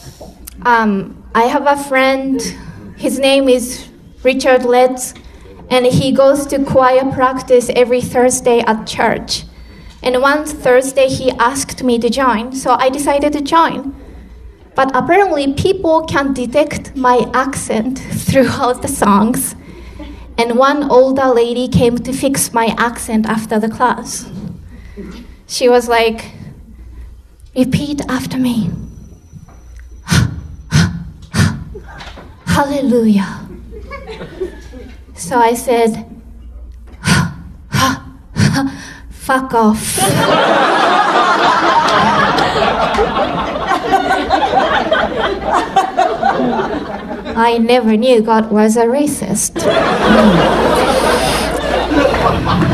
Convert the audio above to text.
I have a friend, his name is Richard Letts, and he goes to choir practice every Thursday at church. And one Thursday he asked me to join, so I decided to join. But apparently people can detect my accent throughout the songs. And one older lady came to fix my accent after the class. She was like, repeat after me. Hallelujah. So I said, fuck off. I never knew God was a racist.